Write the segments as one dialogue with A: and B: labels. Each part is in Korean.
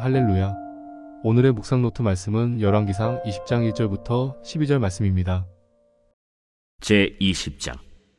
A: 할렐루야. 오늘의 묵상 노트 말씀은 열왕기상 20장 1절부터 12절 말씀입니다.
B: 제20장.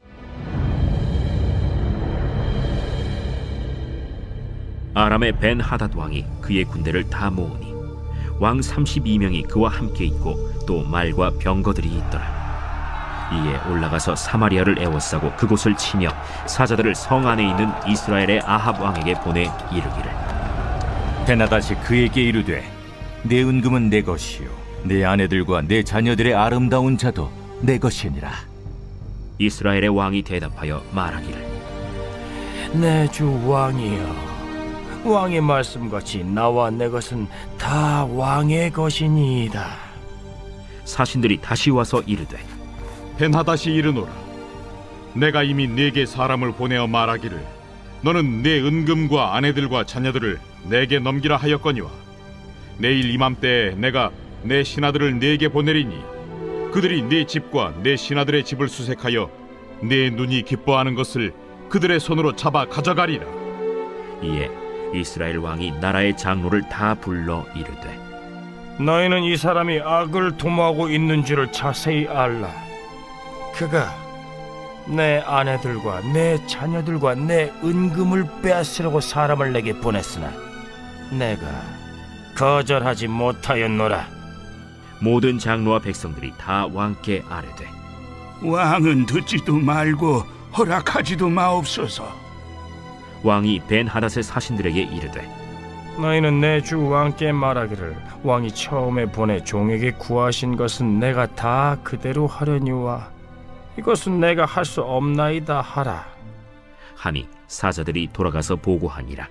B: 아람의 벤하닷 왕이 그의 군대를 다 모으니 왕 32명이 그와 함께 있고 또 말과 병거들이 있더라. 이에 올라가서 사마리아를 에워싸고 그곳을 치며 사자들을 성 안에 있는 이스라엘의 아합 왕에게 보내 이르기를,
C: 벤하닷이 그에게 이르되, 내 은금은 내 것이요 내 아내들과 내 자녀들의 아름다운 자도 내 것이니라.
B: 이스라엘의 왕이 대답하여 말하기를,
D: 내 주 왕이여, 왕의 말씀같이 나와 내 것은 다 왕의 것이니이다.
B: 사신들이 다시 와서 이르되,
E: 벤하닷이 이르노라. 내가 이미 네게 사람을 보내어 말하기를 너는 내 은금과 아내들과 자녀들을 내게 넘기라 하였거니와, 내일 이맘때에 내가 내 신하들을 네게 보내리니 그들이 네 집과 내 신하들의 집을 수색하여 내 눈이 기뻐하는 것을 그들의 손으로 잡아 가져가리라.
B: 이에 이스라엘 왕이 나라의 장로를 다 불러 이르되,
D: 너희는 이 사람이 악을 도모하고 있는 줄을 자세히 알라. 그가 내 아내들과 내 자녀들과 내 은금을 빼앗으려고 사람을 내게 보냈으나 내가 거절하지 못하였노라.
B: 모든 장로와 백성들이 다 왕께 아뢰되,
F: 왕은 듣지도 말고 허락하지도 마옵소서.
B: 왕이 벤하닷의 사신들에게 이르되,
D: 너희는 내 주 왕께 말하기를, 왕이 처음에 보내 종에게 구하신 것은 내가 다 그대로 하려니와 이것은 내가 할 수 없나이다 하라.
B: 하니 사자들이 돌아가서 보고하니라.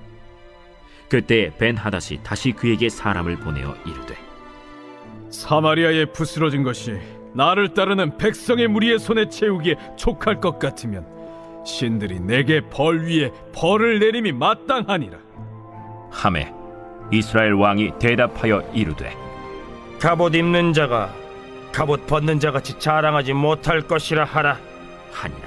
B: 그때 벤하닷이 다시 그에게 사람을 보내어 이르되,
G: 사마리아에 부스러진 것이 나를 따르는 백성의 무리의 손에 채우기에 촉할 것 같으면 신들이 내게 벌 위에 벌을 내림이 마땅하니라.
B: 하매 이스라엘 왕이 대답하여 이르되,
D: 갑옷 입는 자가 갑옷 벗는 자같이 자랑하지 못할 것이라 하라
B: 하니라.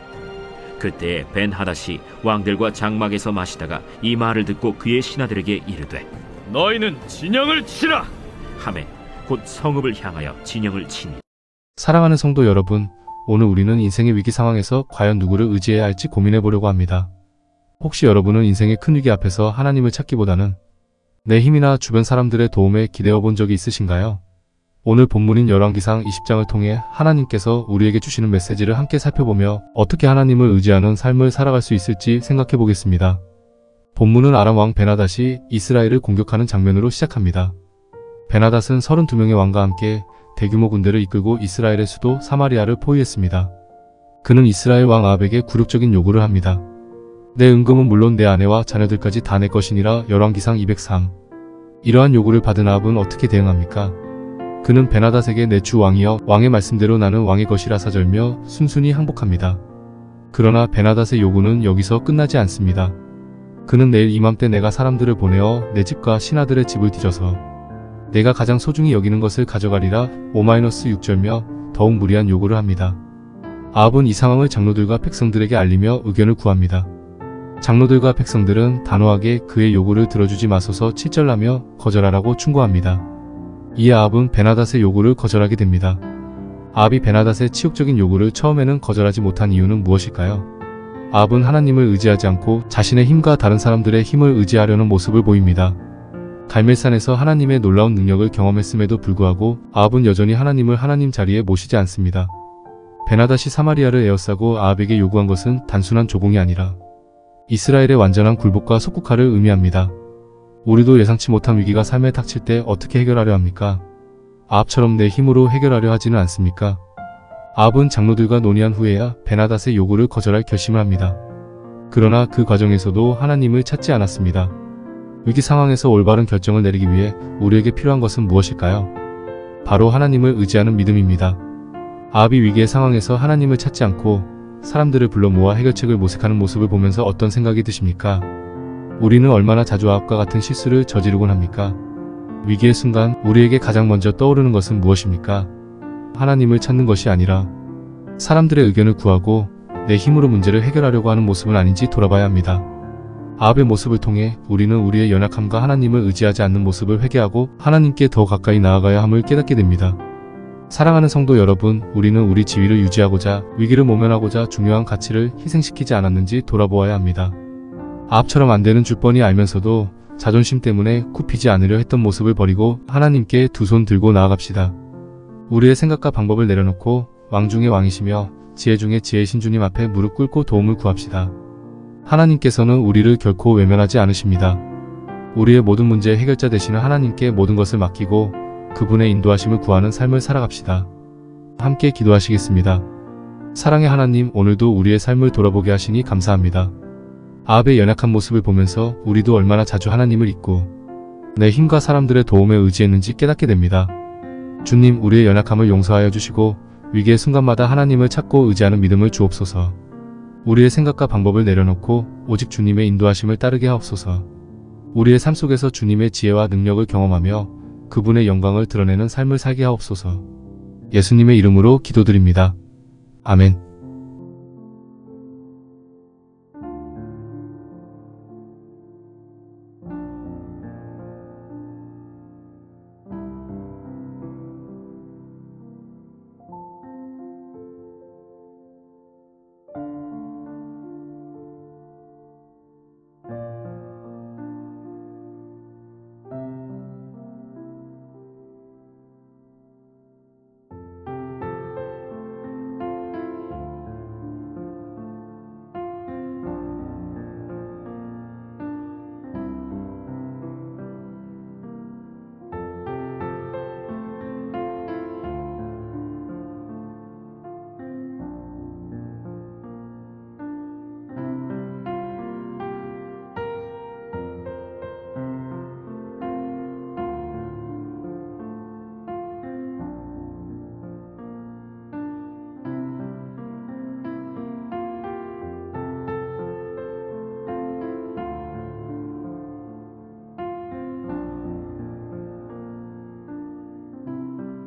B: 그때 벤하닷이 왕들과 장막에서 마시다가 이 말을 듣고 그의 신하들에게 이르되,
G: 너희는 진영을 치라.
B: 하매 곧 성읍을 향하여 진영을 치니.
A: 사랑하는 성도 여러분, 오늘 우리는 인생의 위기 상황에서 과연 누구를 의지해야 할지 고민해 보려고 합니다. 혹시 여러분은 인생의 큰 위기 앞에서 하나님을 찾기보다는 내 힘이나 주변 사람들의 도움에 기대어 본 적이 있으신가요? 오늘 본문인 열왕기상 20장을 통해 하나님께서 우리에게 주시는 메시지를 함께 살펴보며 어떻게 하나님을 의지하는 삶을 살아갈 수 있을지 생각해 보겠습니다. 본문은 아람 왕 벤하닷이 이스라엘을 공격하는 장면으로 시작합니다. 벤하닷은 32명의 왕과 함께 대규모 군대를 이끌고 이스라엘의 수도 사마리아를 포위했습니다. 그는 이스라엘 왕 아합에게 굴욕적인 요구를 합니다. 내 은금은 물론 내 아내와 자녀들까지 다 내 것이니라. 열왕기상 203. 이러한 요구를 받은 아합은 어떻게 대응합니까? 그는 벤하닷에게 내 주 왕이여, 왕의 말씀대로 나는 왕의 것이라 사절며 순순히 항복합니다. 그러나 벤하닷의 요구는 여기서 끝나지 않습니다. 그는 내일 이맘때 내가 사람들을 보내어 내 집과 신하들의 집을 뒤져서 내가 가장 소중히 여기는 것을 가져가리라. 5-6절며 더욱 무리한 요구를 합니다. 아합은 이 상황을 장로들과 백성들에게 알리며 의견을 구합니다. 장로들과 백성들은 단호하게 그의 요구를 들어주지 마소서 7절하며 거절하라고 충고합니다. 이에 아합은 벤하닷의 요구를 거절하게 됩니다. 아합이 벤하닷의 치욕적인 요구를 처음에는 거절하지 못한 이유는 무엇일까요? 아합은 하나님을 의지하지 않고 자신의 힘과 다른 사람들의 힘을 의지하려는 모습을 보입니다. 갈멜산에서 하나님의 놀라운 능력을 경험했음에도 불구하고 아합은 여전히 하나님을 하나님 자리에 모시지 않습니다. 벤하닷이 사마리아를 에워싸고 아합에게 요구한 것은 단순한 조공이 아니라 이스라엘의 완전한 굴복과 속국화를 의미합니다. 우리도 예상치 못한 위기가 삶에 닥칠 때 어떻게 해결하려 합니까? 아합처럼 내 힘으로 해결하려 하지는 않습니까? 아합은 장로들과 논의한 후에야 벤하닷의 요구를 거절할 결심을 합니다. 그러나 그 과정에서도 하나님을 찾지 않았습니다. 위기 상황에서 올바른 결정을 내리기 위해 우리에게 필요한 것은 무엇일까요? 바로 하나님을 의지하는 믿음입니다. 아합이 위기의 상황에서 하나님을 찾지 않고 사람들을 불러 모아 해결책을 모색하는 모습을 보면서 어떤 생각이 드십니까? 우리는 얼마나 자주 아합과 같은 실수를 저지르곤 합니까? 위기의 순간 우리에게 가장 먼저 떠오르는 것은 무엇입니까? 하나님을 찾는 것이 아니라 사람들의 의견을 구하고 내 힘으로 문제를 해결하려고 하는 모습은 아닌지 돌아봐야 합니다. 아합의 모습을 통해 우리는 우리의 연약함과 하나님을 의지하지 않는 모습을 회개하고 하나님께 더 가까이 나아가야 함을 깨닫게 됩니다. 사랑하는 성도 여러분, 우리는 우리 지위를 유지하고자 위기를 모면하고자 중요한 가치를 희생시키지 않았는지 돌아보아야 합니다. 아합처럼 안 되는 줄 뻔히 알면서도 자존심 때문에 굽히지 않으려 했던 모습을 버리고 하나님께 두 손 들고 나아갑시다. 우리의 생각과 방법을 내려놓고 왕 중의 왕이시며 지혜 중의 지혜이신 주님 앞에 무릎 꿇고 도움을 구합시다. 하나님께서는 우리를 결코 외면하지 않으십니다. 우리의 모든 문제의 해결자 되시는 하나님께 모든 것을 맡기고 그분의 인도하심을 구하는 삶을 살아갑시다. 함께 기도하시겠습니다. 사랑의 하나님, 오늘도 우리의 삶을 돌아보게 하시니 감사합니다. 아합의 연약한 모습을 보면서 우리도 얼마나 자주 하나님을 잊고 내 힘과 사람들의 도움에 의지했는지 깨닫게 됩니다. 주님, 우리의 연약함을 용서하여 주시고 위기의 순간마다 하나님을 찾고 의지하는 믿음을 주옵소서. 우리의 생각과 방법을 내려놓고 오직 주님의 인도하심을 따르게 하옵소서. 우리의 삶 속에서 주님의 지혜와 능력을 경험하며 그분의 영광을 드러내는 삶을 살게 하옵소서. 예수님의 이름으로 기도드립니다. 아멘.